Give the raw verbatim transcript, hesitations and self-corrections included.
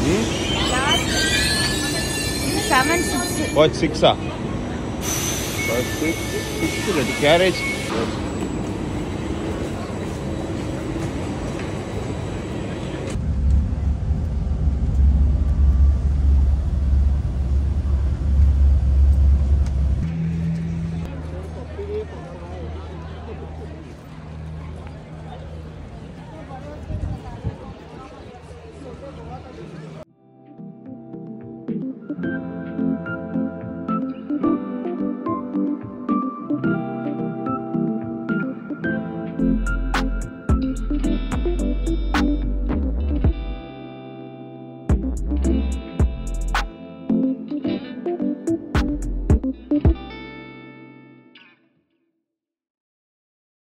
Hmm? Seven, six. What, six? Ah? Six, six, the carriage.